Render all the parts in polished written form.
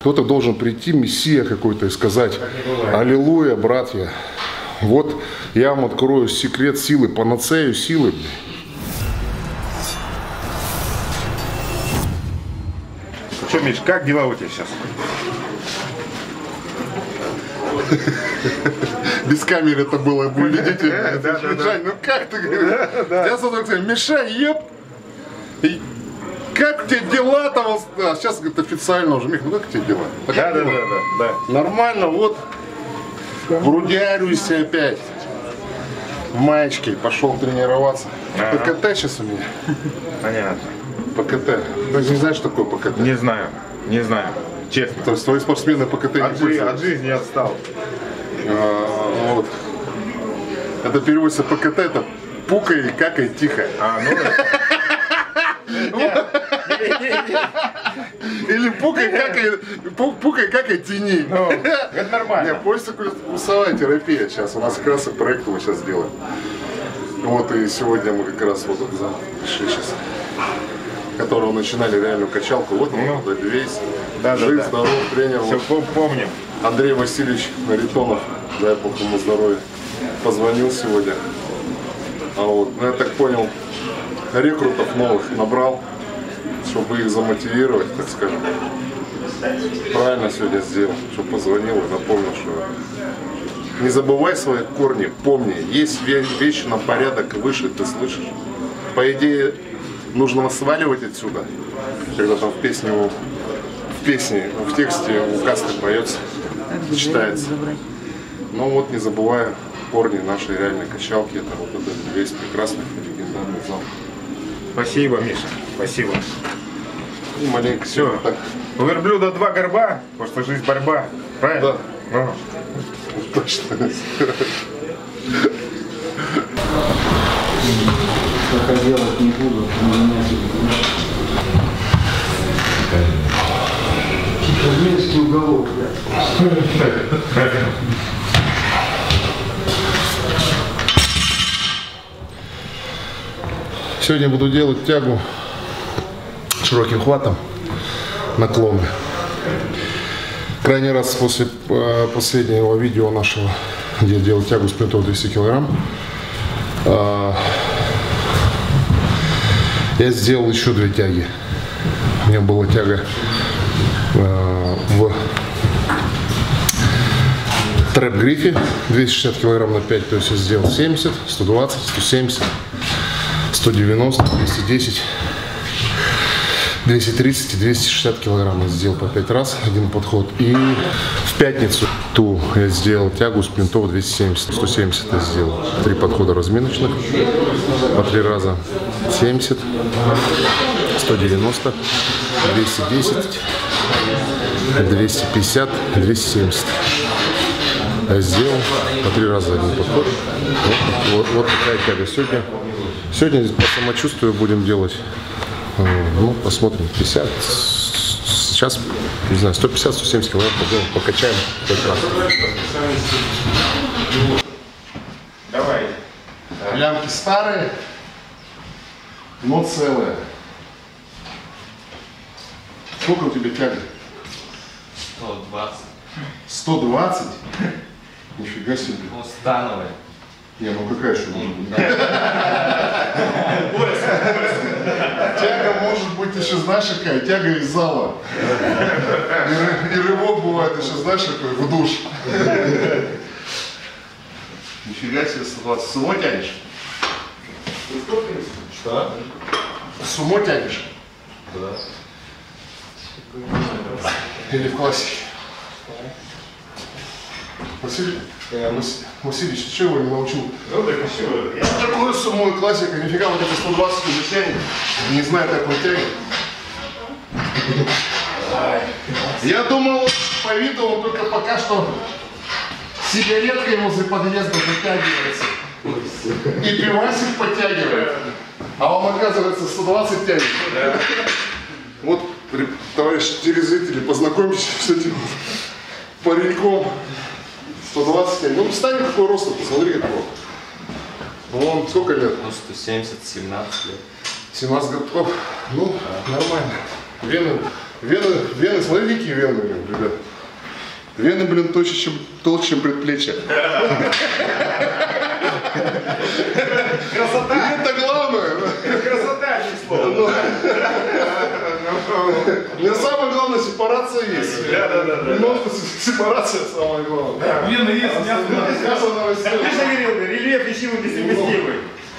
Кто-то должен прийти, мессия какой-то, и сказать: аллилуйя, братья. Вот я вам открою секрет силы, панацею силы. Что, Миш, как дела у тебя сейчас? Без камеры это было бы убедительно. Ну как ты говоришь? Я сказал: Миша, еп! Как у тебя дела там? А сейчас, говорит, официально уже. Мих, ну как у тебя дела? Да. Нормально, вот. Брудярюсь опять. В маечке пошел тренироваться. ПКТ сейчас у меня. Понятно. ПКТ. Ты не знаешь, что такое ПКТ? Не знаю. Честно. То есть твои спортсмены ПКТ не пользуются? От жизни отстал. Вот. Это переводится ПКТ, это пукай, какай, тихо. Или пукай, какай, тяни. Это нормально. Нет, поисковая терапия сейчас. У нас как раз проект мы сейчас делаем. Вот и сегодня мы как раз вот пришли сейчас, которого начинали реальную качалку. Вот он, весь. Жив, здоров, тренер. Все, помним. Андрей Васильевич Наритонов, дай бог ему здоровья, позвонил сегодня. Ну, я так понял, рекрутов новых набрал, чтобы их замотивировать, так скажем. Правильно сегодня сделал, что позвонил и напомнил, что не забывай свои корни, помни, есть вещи на порядок выше, ты слышишь. По идее, нужно сваливать отсюда, когда там в песне, в тексте у касты поется, читается. Но вот не забывая корни нашей реальной качалки, это вот этот весь прекрасный легендарный зал. Спасибо, Миша, спасибо. И маленько все. Так. У верблюда 2 горба, потому что жизнь борьба. Правильно? Да. Точно. Пока делать не буду, армейский уголок, Сегодня буду делать тягу широким хватом, наклоны. Крайний раз после последнего видео нашего, где я делал тягу с плинтов 200 килограмм, я сделал еще 2 тяги. У меня была тяга в трэп-грифе 260 килограмм на 5, то есть я сделал 70, 120, 170, 190, 210, 230 и 260 килограмм я сделал по 5 раз, один подход. И в пятницу я сделал тягу с плинтов 270, 170 я сделал. 3 подхода разминочных по 3 раза, 70, 190, 210, 250, 270. Я сделал по 3 раза один подход. Вот такая тяга сегодня. Сегодня по самочувствию будем делать, ну, посмотрим, 50, сейчас, не знаю, 150-170 килограмм поделаем, покачаем 5 раз. Давай. Лямки старые, но целые. Сколько у тебя тяги? 120. 120? Нифига себе. Ну, становая. Не, ну какая еще может быть? Тяга может быть еще, знаешь, какая? Тяга из зала. И рывок бывает еще, знаешь, какой? В душ. Нифига себе, 120. Сумо тянешь? Что? Сумо тянешь? Да. Или в классике? Василий, что его не научил? Ну так еще. Я такой сумо и классика, нифига вот это 120 не тянет. Не знаю, как он тянет. Я думал, по виду он только пока что сигареткой возле подъезда затягивается. И пивасик подтягивает. А он, оказывается, 120 тянет. Вот, товарищи телезрители, познакомьтесь с этим пареньком. 120 тянет. Ну, встань, какой рост, посмотри, какой. Ну, он сколько лет? Ну, 170, 17 лет. 17 годков. Ну, нормально. Вены, смотри, какие вены, ребят. Вены, блин, толще, чем предплечья. Красота! И это главное. Красота, не слово. Мне самое главное, сепарация есть. Да. Немножко сепарация самое главное. Вены есть, Мясо на Ты же говорил, рельеф вещевый несовместимый.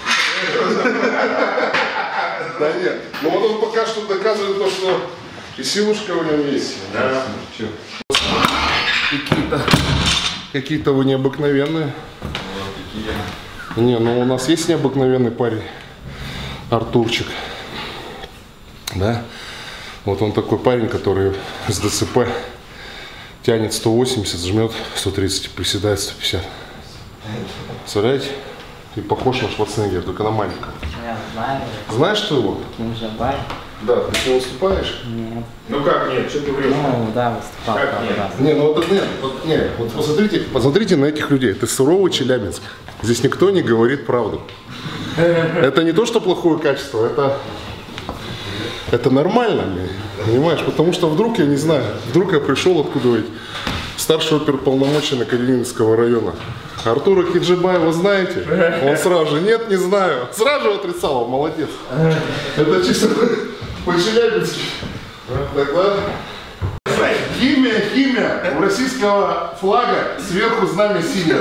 Да нет. Ну вот он пока что доказывает то, что и силушка у него есть. Да. Какие-то вы необыкновенные. Не, ну у нас есть необыкновенный парень. Артурчик. Да? Вот он такой парень, который с ДЦП тянет 180, жмет 130, приседает 150. Представляете? Ты похож на Шварценеггера, только на маленького. Я знаю. Знаешь, что его? Мужабай? Да, ты не выступаешь? Нет. Ну как нет, что ты врешь? Ну, да, выступал Как пару нет? раз. Не, ну вот нет, вот посмотрите на этих людей. Это суровый Челябинск. Здесь никто не говорит правду. Это не то, что плохое качество, это нормально, понимаешь? Потому что вдруг, я не знаю, вдруг я пришел откуда-нибудь, старший оперуполномоченный Калининского района. Артура Киджибаева знаете? Он сразу же, нет, не знаю. Сразу же отрицал, он молодец. Это чисто по-челябински. Тогда... Химия у российского флага сверху знамя синее.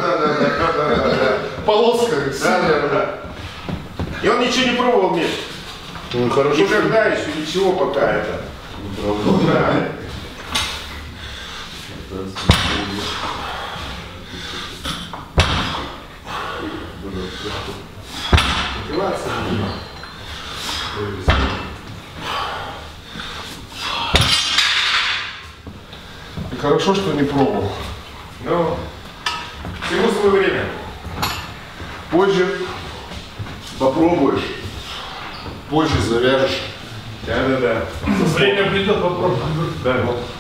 Полоска синяя. И он ничего не пробовал, Миш. Ну, хорошо. Никогда еще ничего пока это. Да. И хорошо, что не пробовал. Ну, всему свое время. Позже попробуешь, позже завяжешь. Да. Время придет, попробуем. Да.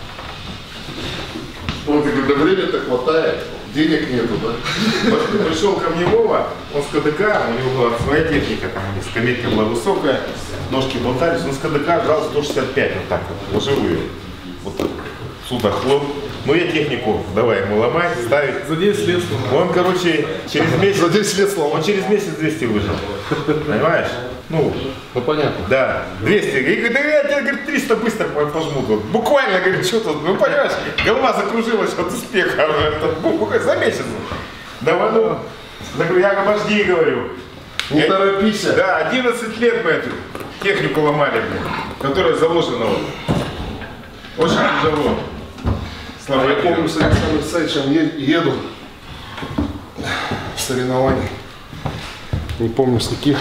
Вот, и когда время-то хватает, денег нету, да? Пришел ко мне Вова, он с КДК, у него была своя техника, там у них скамейка была высокая, ножки болтались, он с КДК брал 165 вот так вот, вживую. Вот так. Сюда хлоп. Ну я технику, давай ему ломать, ставить. За день следствия. Он, короче, через месяц... За 10 лет сломал. Он через месяц 200 выжил. Понимаешь? Ну, понятно. да, 200. И говорит, да я тебе, говорит, 300 быстро пожму тут. Буквально, говорит, что тут, ну понимаешь, голова закружилась от успеха уже, за месяц. Давай, ну, я обожди, говорю. Не торопись. Да, 11 лет мы эту технику ломали, блин, которая заложена вот. Очень тяжело. Я помню, с Александром Александровичем еду в соревнований. Не помню с каких.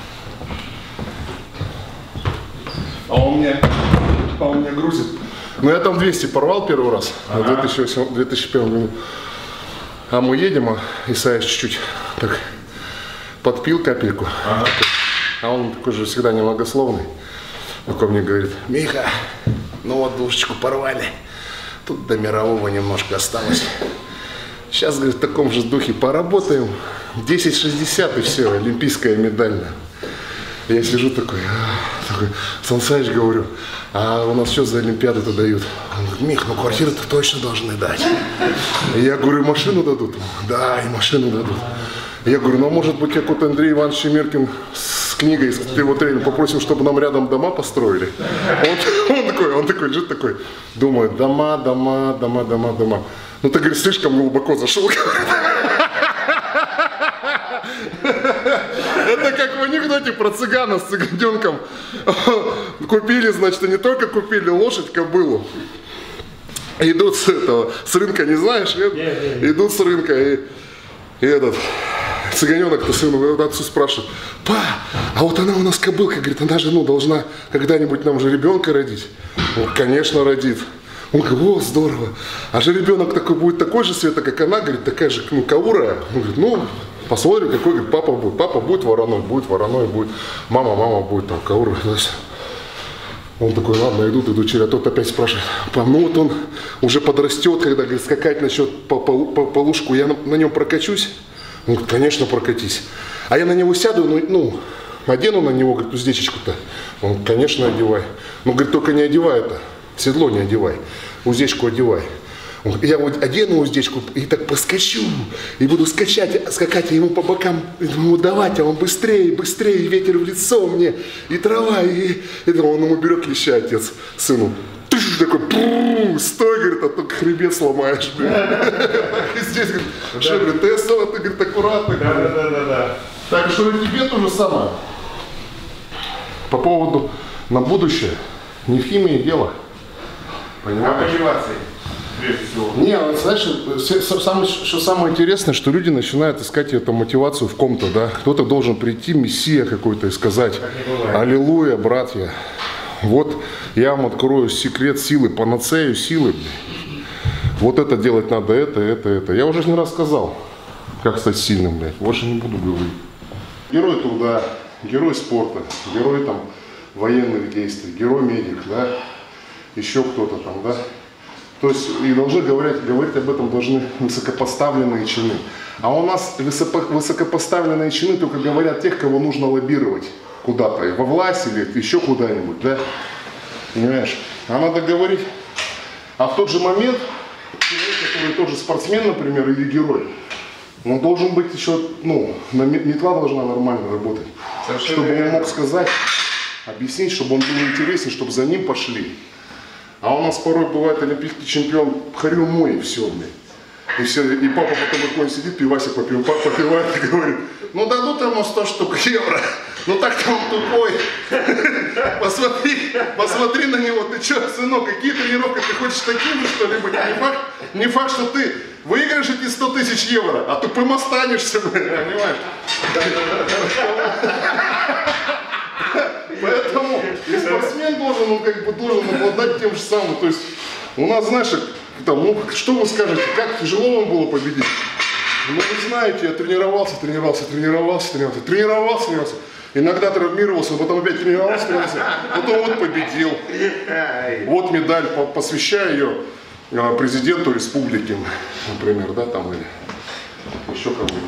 А он меня грузит. Ну я там 200 порвал первый раз, в 2001 году. А мы едем, а Исаевич чуть-чуть так подпил капельку. А он такой же всегда немногословный. Такой мне говорит: Миха, ну вот душечку порвали. Тут до мирового немножко осталось. Сейчас, говорит, в таком же духе поработаем. 10-60 и все, олимпийская медаль. Я сижу такой, Сан Саныч, говорю, а у нас что за олимпиады-то дают? Он говорит: Мих, ну квартиру-то точно должны дать. И я говорю: машину дадут? Да, и машину дадут. Я говорю: ну может быть, как вот Андрей Иванович Шемеркин с книгой, с его тренером, попросим, чтобы нам рядом дома построили. Он такой лежит такой, думает: дома. Ну ты, говорит, слишком глубоко зашел. Это как в анекдоте про цыгана с цыганенком. Купили, значит, не только купили лошадь, кобылу. Идут с рынка, не знаешь? Идут с рынка, и этот цыганенок-то сыну, отцу спрашивает: па, а вот она у нас кобылка, говорит, она же, должна когда-нибудь нам же ребенка родить. Он: конечно, родит. Он говорит: о, здорово. А же ребенок такой будет такой же цвета, как она, говорит, такая же, каурая. Он говорит: посмотрим, какой, говорит, папа будет. Папа будет вороной, будет. Мама будет там каурая. Он такой: ладно, идут через, а тот опять спрашивает: вот он уже подрастет, когда, говорит, скакать начнет по лужку, я на нем прокачусь? Он говорит: конечно, прокатись. А я на него сяду, одену на него, говорит, уздечечку-то. Он: конечно, одевай. Ну, говорит, только не одевай это. седло не одевай, уздечку одевай. Он говорит, я вот одену уздечку и так поскочу, и буду скакать ему по бокам, ему давать, а он быстрее, быстрее, ветер в лицо мне, и трава, и он ему берет леща, отец, сыну. Такой, стой, говорит, а то хребет сломаешь. И здесь, говорит, что, говорит, ты говорит, аккуратно. Да. Так что и тебе то же самое. По поводу на будущее, не в химии дело. А Понимаешь? мотивации, прежде всего. Не, знаешь, что самое интересное, что люди начинают искать эту мотивацию в ком-то, да. Кто-то должен прийти, мессия какой-то, и сказать: аллилуйя, братья. Вот я вам открою секрет силы, панацею силы. Вот это делать надо, это. Я уже не раз сказал, как стать сильным, блядь. Больше не буду говорить. Герой труда, герой спорта, герой там военных действий, герой медик, да, еще кто-то там, да. То есть и должны говорить об этом должны высокопоставленные чины. А у нас высокопоставленные чины только говорят тех, кого нужно лоббировать куда-то, во власть или еще куда-нибудь, да. Понимаешь? А надо говорить. А в тот же момент человек, который тоже спортсмен, например, или герой, он должен быть еще, метла должна нормально работать. Совершенно чтобы он мог сказать, объяснить, чтобы он был интересен, чтобы за ним пошли. А у нас порой бывает олимпийский чемпион хорю мой, и все, блядь. И папа потом какой-нибудь сидит, пивасик попивает и говорит: ну дадут ему 100 штук евро, ну так-то он тупой. Посмотри на него, ты что, сынок, какие тренировки, ты хочешь таким же, что ли, быть? Не факт, что ты выиграешь эти 100 тысяч евро, а тупым останешься, понимаешь? Поэтому и спортсмен должен обладать тем же самым. То есть у нас, знаешь, что вы скажете, как тяжело вам было победить? Ну, вы знаете, я тренировался. Иногда травмировался, потом опять тренировался, потом вот победил. Вот медаль, посвящаю ее президенту республики, например, да, там, или еще кому-нибудь.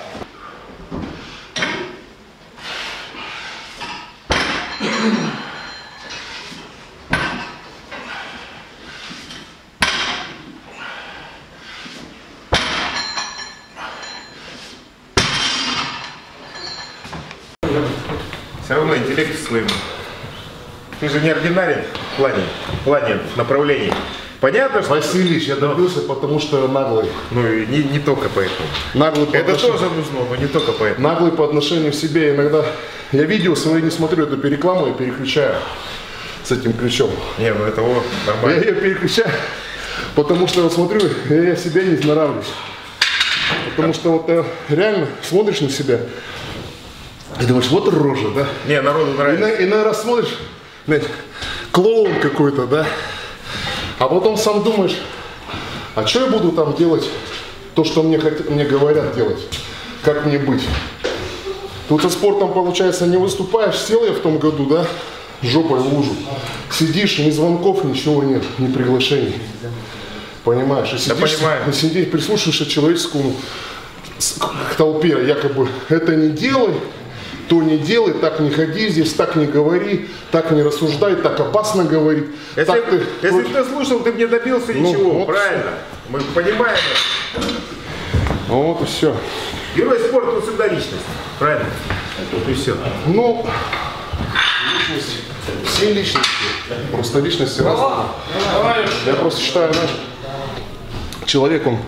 Все равно интеллект своим. Ты же неординарен в плане направлений. Понятно, что... Васильевич, я добился, потому что я наглый. Ну и не только поэтому. Наглый по Это тоже нужно, но не только поэтому. Наглый по отношению к себе. Иногда я видео свои не смотрю, эту рекламу я переключаю с этим ключом. Не, ну это вот нормально. Я ее переключаю, потому что вот смотрю, я себя не нравлюсь. Потому что вот реально смотришь на себя и думаешь, вот рожа, да? Не, народу нравится. Иной раз смотришь, знаете, клоун какой-то, да? А потом сам думаешь, а что я буду там делать, то, что мне говорят делать, как мне быть? Тут со спортом, получается, не выступаешь, сел я в том году, да, жопой в лужу. Сидишь, ни звонков, ничего нет, ни приглашений. Понимаешь? И сидишь, прислушиваешься к человеческому, к толпе, якобы, это не делай, то не делай, так не ходи здесь, так не говори, так не рассуждай, так опасно говорить. Если бы ты слушал, ты бы не добился ничего, вот правильно? Мы понимаем. Вот и все. Герой спорта, он всегда личность, правильно? И все. Ну, личность, все личности, просто личности разные. Я просто считаю, знаешь, человек, он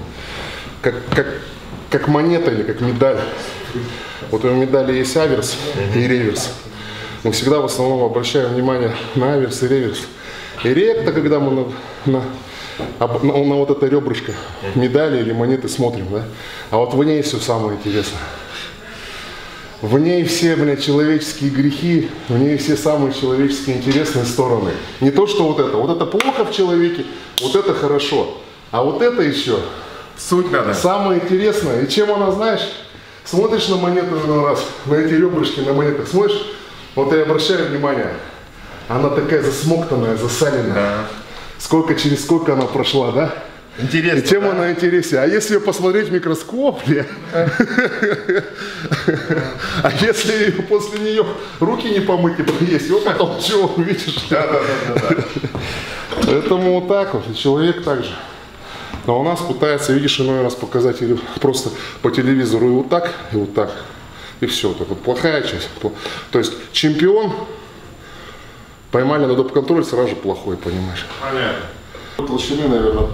как монета или как медаль. Вот у медали есть аверс и реверс. Мы всегда в основном обращаем внимание на аверс и реверс. И редко, когда мы на вот это ребрышко медали или монеты смотрим, да? А вот в ней все самое интересное. В ней все, блядь, человеческие грехи, в ней все самые человеческие интересные стороны. Не то, что вот это плохо в человеке, вот это хорошо. А вот это еще суть надо. Самое интересное. И чем она, знаешь, смотришь на монету иной раз, на эти ребрышки на монетах, смотришь, вот я обращаю внимание, она такая засмоктанная, засаленная. Да. Через сколько она прошла, да? Интересно, И тема да? на интересе. А если ее посмотреть в микроскоп, а если после нее руки не помыть и поесть, вот потом чего увидишь. Да. Поэтому вот так вот, и человек так же. Но у нас пытается, видишь, иной раз показать или просто по телевизору и вот так, и все. Так вот плохая часть. То есть чемпион поймали на доп-контроль, сразу же плохой, понимаешь. Понятно. Толщины, наверное,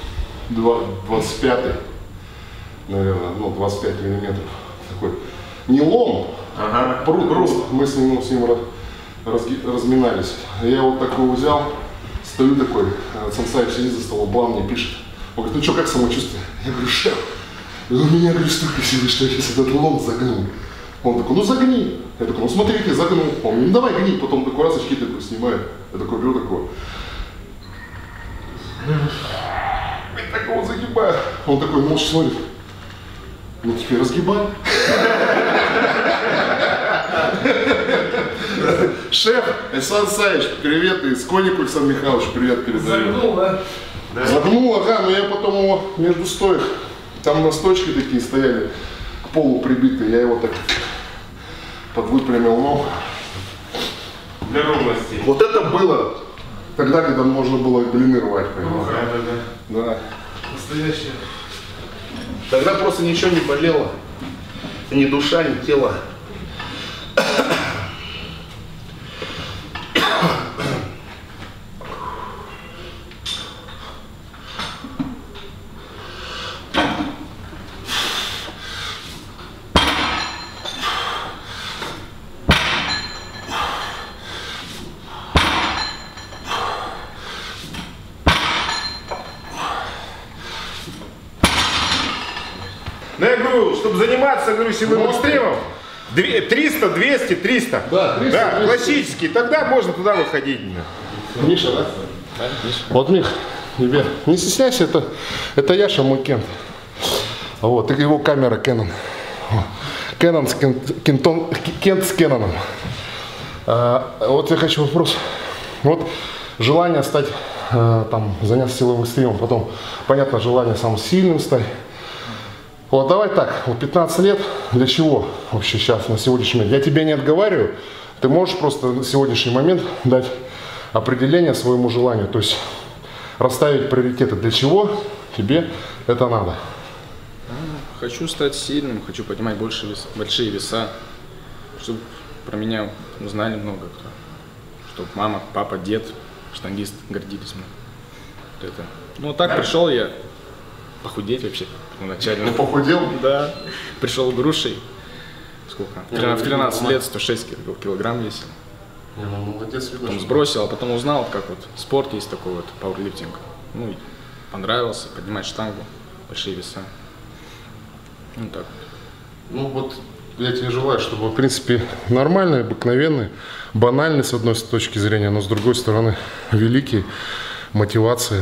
25, наверное, 25 миллиметров. Такой не лом, Ага. пруд. Мы с ним разминались. Я вот такой взял, стою такой, Сансаев сидит за столом, Блан мне пишет. Он говорит, ну что, как самочувствие? Я говорю, шеф, у меня, говорю, столько силы, что я сейчас этот лом загну. Он такой, ну загни. Я такой, ну смотрите, загнул. Он говорит, ну давай гни. Потом такой раз очки такой снимаю. Я такой беру такой. И такого загибаю. Он такой молча смотрит. Ну теперь разгибай. Шеф, Александр Саевич, привет. И Сконнику Александр Михайлович, привет передаю. Загнул, да? Загнул, ага, но я потом его между стоек, там на стойчке такие стояли, к полу прибитые, я его так подвыпрямил ног. Для ровности. Вот это было тогда, когда можно было блины рвать, понимаешь? Да. Настоящее. Тогда просто ничего не болело, ни душа, ни тело. Ну я говорю, чтобы заниматься, говорю, силовым экстремом, 300, 200, 300. Да, 300, Да, 200. классический, тогда можно туда выходить. Миша, да? Вот, Мих, тебе не стесняйся, это Яша, мой Кент. Вот, и его камера Canon. Canon с Кент с Canon. Вот я хочу вопрос. Вот желание стать, там, заняться силовым экстремом, потом, понятно, желание самым сильным стать. Вот давай так, вот 15 лет, для чего вообще сейчас, на сегодняшний момент? Я тебя не отговариваю, ты можешь просто на сегодняшний момент дать определение своему желанию, то есть расставить приоритеты, для чего тебе это надо. Хочу стать сильным, хочу поднимать большие веса, чтобы про меня узнали много кто. Чтобы мама, папа, дед, штангист гордились мной. Вот это. Ну так пришел я похудеть вообще вначале. Ну, похудел? Да. Пришел грушей. Сколько? В 13 лет 106 килограмм весил. Ну, молодец, видно, Потом сбросил, а потом узнал, как вот спорт есть такой вот, пауэрлифтинг. Ну, и понравился, поднимать штангу, большие веса. Ну так. Ну вот я тебе желаю, чтобы, в принципе, нормальный, обыкновенный, банальный с одной точки зрения, но с другой стороны великий, мотивация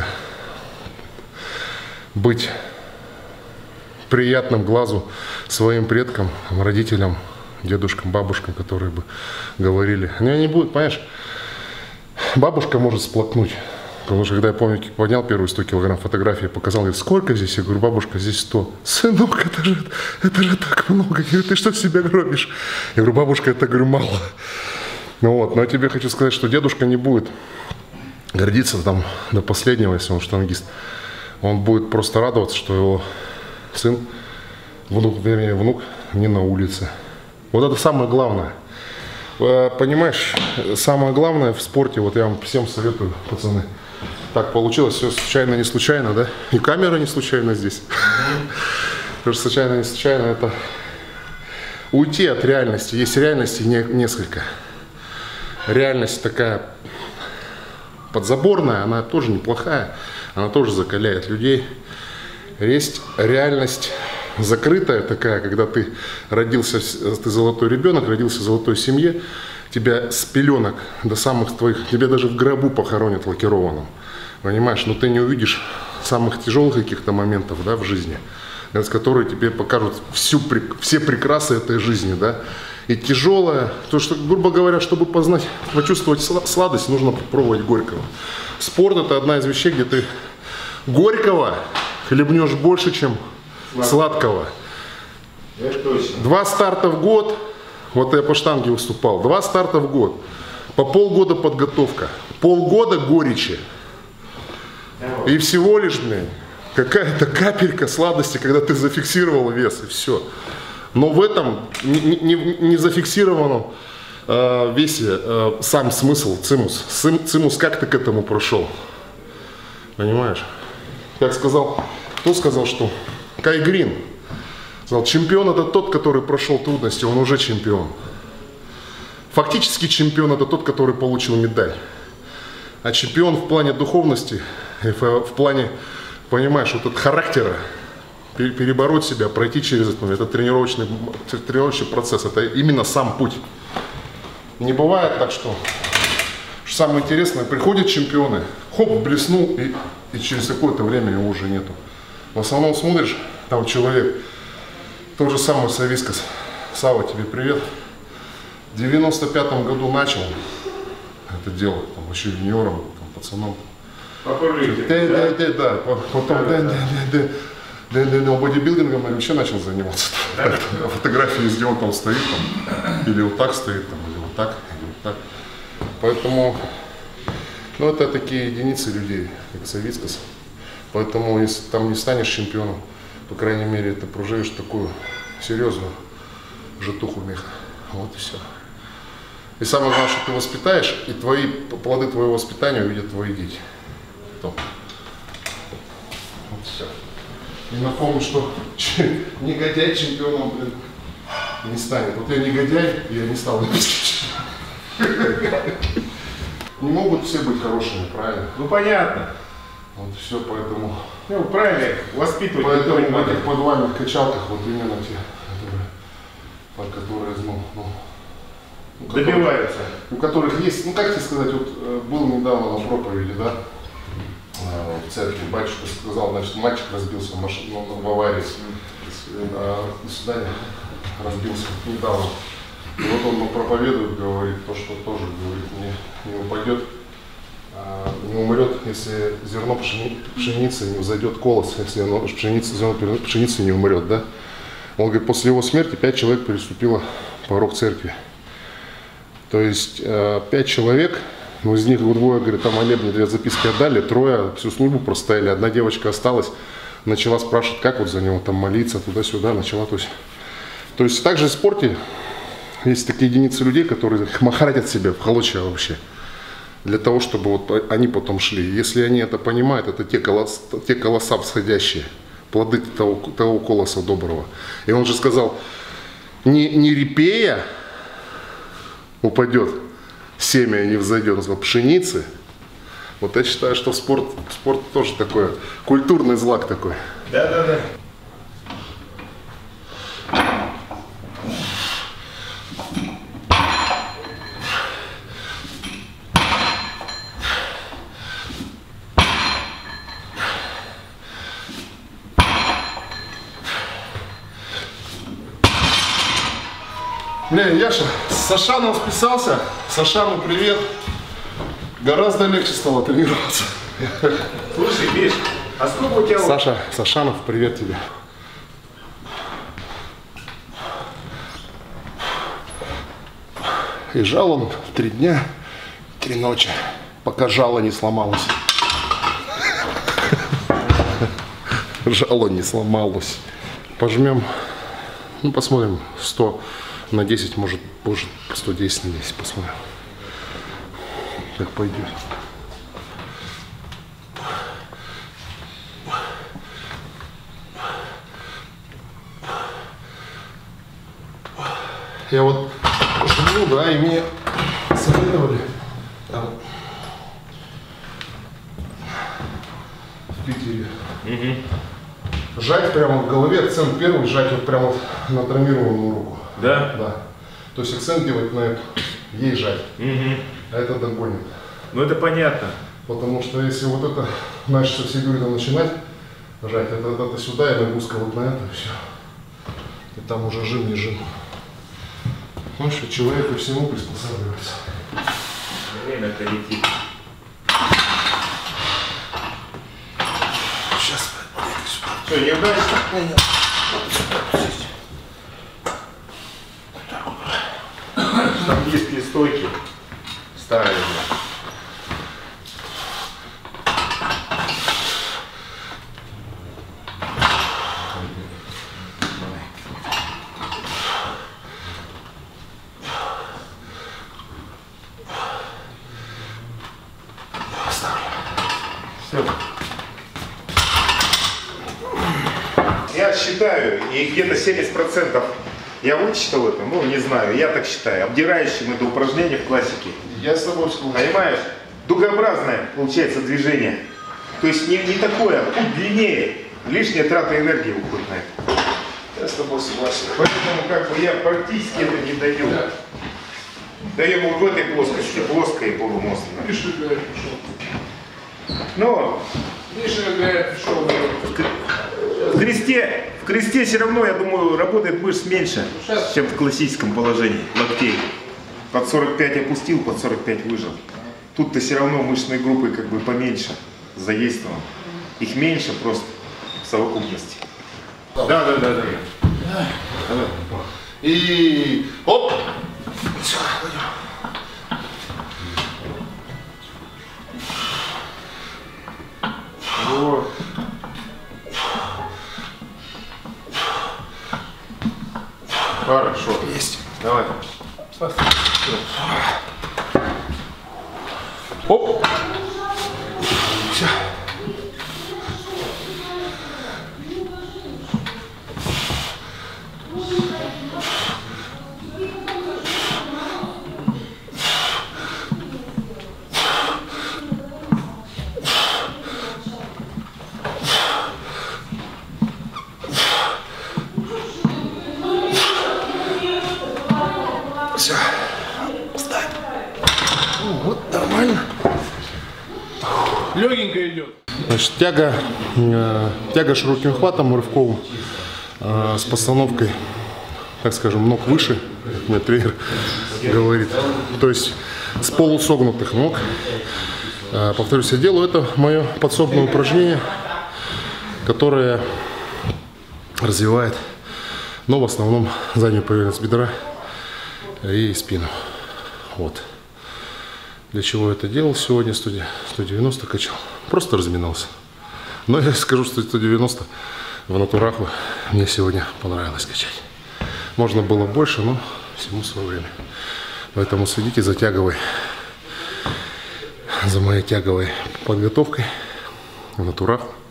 быть приятным глазу своим предкам, родителям, дедушкам, бабушкам, которые бы говорили. Они не будут, понимаешь, бабушка может сплакнуть. Потому что когда я помню, как поднял первые 100 килограмм фотографии, показал, говорит, сколько здесь? Я говорю, бабушка, здесь 100. Сынок, это же так много. Я говорю, ты что себя гробишь? Я говорю, бабушка, это, говорю, мало. Ну вот, но я тебе хочу сказать, что дедушка не будет гордиться там до последнего, если он штангист. Он будет просто радоваться, что его сын, внук не на улице. Вот это самое главное. Понимаешь, самое главное в спорте, вот я вам всем советую, пацаны, так получилось, все случайно, не случайно, да? И камера не случайно здесь. Потому что случайно, не случайно, это уйти от реальности. Есть реальности несколько. Реальность такая подзаборная, она тоже неплохая, она тоже закаляет людей. Есть реальность закрытая такая, когда ты родился, ты золотой ребенок, родился в золотой семье, тебя с пеленок до самых твоих, тебя даже в гробу похоронят лакированным, понимаешь, но ты не увидишь самых тяжелых каких-то моментов, да, в жизни, с которые тебе покажут все прекрасы этой жизни, да, и тяжелое, то, что, грубо говоря, чтобы познать, почувствовать сладость, нужно попробовать горького. Спорт – это одна из вещей, где ты горького хлебнешь больше, чем сладкого. Это точно. 2 старта в год, вот я по штанге выступал, 2 старта в год, по полгода подготовка, полгода горечи. И всего лишь, блин, какая-то капелька сладости, когда ты зафиксировал вес, и все. Но в этом не зафиксированном весе сам смысл, цимус. Цимус, как ты к этому прошел? Понимаешь? Как сказал, кто сказал, что? Кай Грин. Сказал, чемпион это тот, который прошел трудности, он уже чемпион. Фактически чемпион это тот, который получил медаль. А чемпион в плане духовности, в плане, понимаешь, вот этот характера, перебороть себя, пройти через это тренировочный процесс, это именно сам путь. Не бывает так, что самое интересное, приходят чемпионы, хоп, блеснул, и через какое-то время его уже нету. В основном смотришь, там человек, тот же самый Савискас. Сава, тебе привет. В 95-м году начал это делать, там, еще юниором, там, пацаном. Да, потом, бодибилдингом вообще начал заниматься. Фотографии, где он там стоит, там, или вот так стоит, там, или вот так, или вот так. Поэтому, ну, это такие единицы людей, как Савискас. Поэтому, если там не станешь чемпионом, по крайней мере, ты проживешь такую серьезную житуху меха. Вот и все. И самое главное, что ты воспитаешь, и плоды твоего воспитания увидят твои дети. Вот все. И напомню, что негодяй чемпионом, блин, не станет. Вот я негодяй, и я не стал чемпионом. Не могут все быть хорошими, правильно? Ну понятно. Вот все, поэтому. Ну правильно, воспитывать. Поэтому в этих подвальных качалках вот именно те, которые, добиваются. У которых есть, ну как тебе сказать, вот был недавно на проповеди, да, в церкви, батюшка сказал, значит, мальчик разбился в аварии, до свидания, разбился недавно. И вот он проповедует, говорит, то, что тоже, говорит, не упадет, не умрет, если зерно пшеницы не взойдет колос, если зерно пшеницы не умрет, да. Он говорит, после его смерти 5 человек переступило порог церкви. То есть 5 человек, ну, из них двое, говорит, там молебне 2 записки отдали, 3 всю службу простояли, 1 девочка осталась, начала спрашивать, как вот за него там молиться, туда-сюда, начала, то есть также в спорте есть такие единицы людей, которые махратят себя в холочья вообще, для того, чтобы вот они потом шли. Если они это понимают, это те колоса всходящие, плоды того колоса доброго. И он же сказал, не репея упадет семя и не взойдет, он сказал, пшеницы. Вот я считаю, что спорт тоже такой, культурный злак такой. Да. Яша, с Сашаном списался. Сашану привет. Гораздо легче стало тренироваться. Слушай, Миш, а сколько у тебя... Саша, Сашанов, привет тебе. И жал он 3 дня, 3 ночи, пока жало не сломалось. Жало не сломалось. Пожмем, ну посмотрим, 100 на 10, может 110 на 10, посмотрим, как пойдет. Я вот жму, да, и мне советовали там в Питере жать прямо в голове, акцент первый, жать вот прямо вот на травмированную руку. Да? Да. То есть акцент делать на эту, ей жать, а это догонит. Ну это понятно. Потому что если вот это, значит, со всей дури начинать жать, это сюда, и нагрузка вот на это, и все. И там уже жим, не жим. Ну что, человек ко всему приспосабливается. Время-то летит. Сейчас. Что, неудачно? Штангистские стойки старые. Все. Я считаю, и где-то 70% я вычитал это, ну не знаю, я так считаю, обдирающим это упражнение в классике. Я с тобой согласен. Понимаешь? Дугообразное получается движение. То есть не такое, а путь длиннее. Лишняя трата энергии уходит на это. Я с тобой согласен. Поэтому как бы я практически это не даю. Даем вот в этой плоскости, плоской и полумостной. Миша говорит, пошел. Но Миша говорит, пошел. в кресте все равно, я думаю, работает мышц меньше, чем в классическом положении локтей. Под 45 опустил, под 45 выжил. Тут-то все равно мышечные группы как бы поменьше задействованы. Их меньше просто в совокупности. Да. И оп! Все, пойдем. Вот. Хорошо. Есть. Давай. Оп! Все. Все. Встань. Вот, нормально. Легенько идет. Значит, тяга широким хватом рывковым с постановкой, так скажем, ног выше, как мне тренер говорит. То есть с полусогнутых ног. Повторюсь, я делаю это мое подсобное упражнение, которое развивает, но в основном заднюю поверхность бедра и спину. Вот. Для чего я это делал сегодня? 190 качал. Просто разминался. Но я скажу, что 190 в натураху мне сегодня понравилось качать. Можно было больше, но всему свое время. Поэтому следите за моей тяговой подготовкой в натураху.